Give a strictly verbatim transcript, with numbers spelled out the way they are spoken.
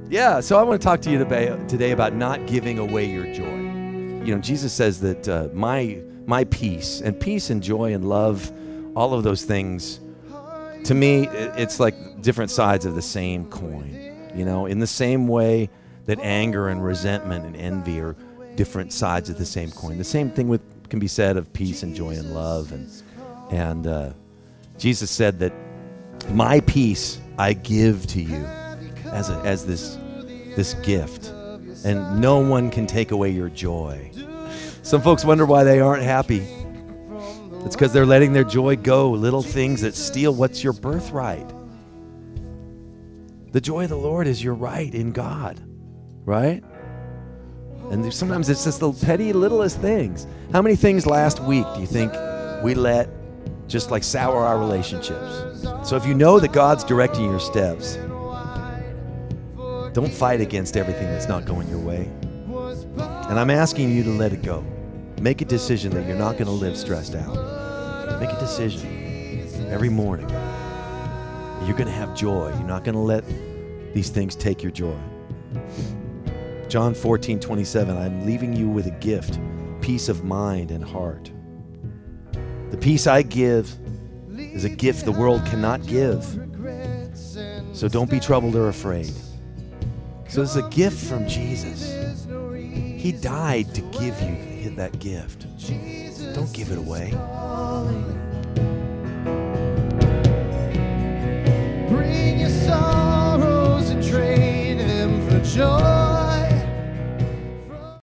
Yeah, so I want to talk to you today, today about not giving away your joy. You know, Jesus says that uh, my my peace, and peace and joy and love, all of those things, to me, it's like different sides of the same coin. You know, in the same way that anger and resentment and envy are different sides of the same coin. The same thing with can be said of peace and joy and love. And and uh, Jesus said that my peace I give to you as a, as this this gift, and no one can take away your joy. Some folks wonder why they aren't happy. It's because they're letting their joy go, little things that steal what's your birthright. The joy of the Lord is your right in God, right? And sometimes it's just the petty, littlest things. How many things last week do you think we let just like sour our relationships? So if you know that God's directing your steps, don't fight against everything that's not going your way. And I'm asking you to let it go. Make a decision that you're not going to live stressed out. Make a decision every morning. You're going to have joy. You're not going to let these things take your joy. John fourteen twenty-seven, I'm leaving you with a gift, peace of mind and heart. The peace I give is a gift the world cannot give. So don't be troubled or afraid. So it's a gift from Jesus. He died to give you that gift. Don't give it away. Bring your sorrows and trade them for joy.